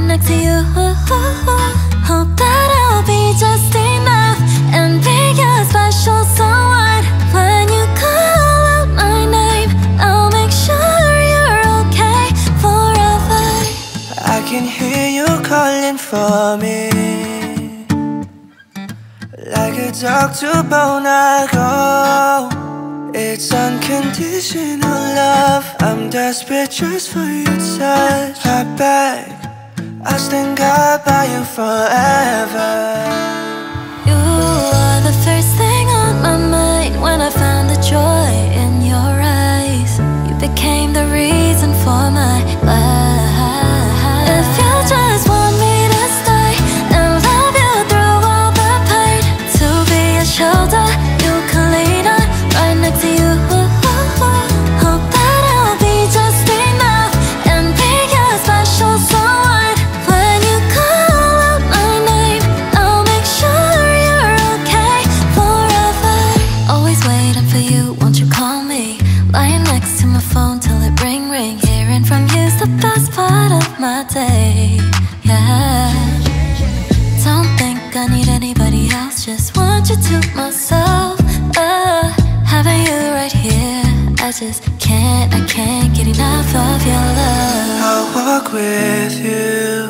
next to you. Hope that I'll be just enough and be your special someone. When you call out my name, I'll make sure you're okay forever. I can hear you calling for me, like a dog to bone I go. It's unconditional love. I'm desperate just for your touch. Hop back, I'll stand guard by you forever. You are the first thing on my mind when I found the joy in your eyes. You became the reason for my life. If you just want me to stay and love you through all the pain, to be a shoulder you can lean on, right next to you. Hope that I'll be just enough and be your special someone. When you call out my name, I'll make sure you're okay forever. Always waiting for you, won't you call me? Lying next to my phone till it ring ring. Hearing from you's the best part of my day. Yeah. Don't think I need anybody else, just want you to myself. Having you right here, I can't get enough of your love. I'll walk with you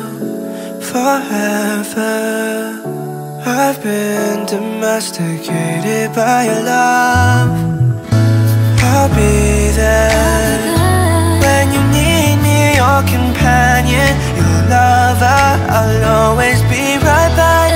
forever. I've been domesticated by your love. I'll be there when you need me, your companion, your lover. I'll always be right by